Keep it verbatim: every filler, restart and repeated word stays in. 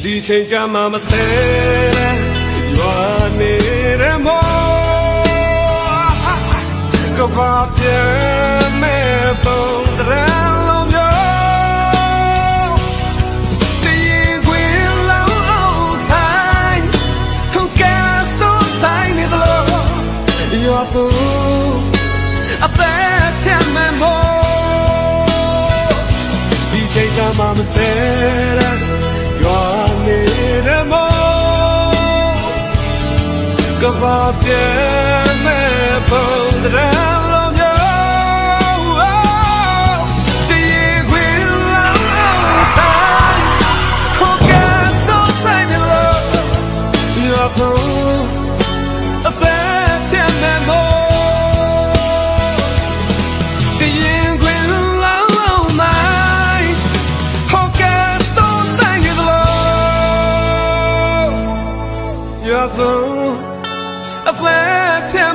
ဒီချိန်ကြမှာမဆဲရွာနေရမောကဘာပြဲမဲ့ပုံတရလုံးမျိုးတရင်ခွေလောင်းအောင်ဆိုင်ဟုတ်ကဲ့ဆိုဆိုင်နေသလိုရွာသူအသက်ချမ်းမဲ့မောဒီချိန်ကြမှာမဆဲရွာနေရမောကဘာပြဲမဲ့ပုံတရလုံးမျိုးတရင်ခွေလောင်းအောင်ဆိုင်ဟုတ်ကဲ့ဆိုဆိုင်နေလို့ရွာသူအသက်ချမ်းမဲ့မောတရင်ခွေလောင်းအောင်နိုင်ဟုတ်ကဲ့ဆိုဆိုင်နေလို့ရွာသူအသက်ချ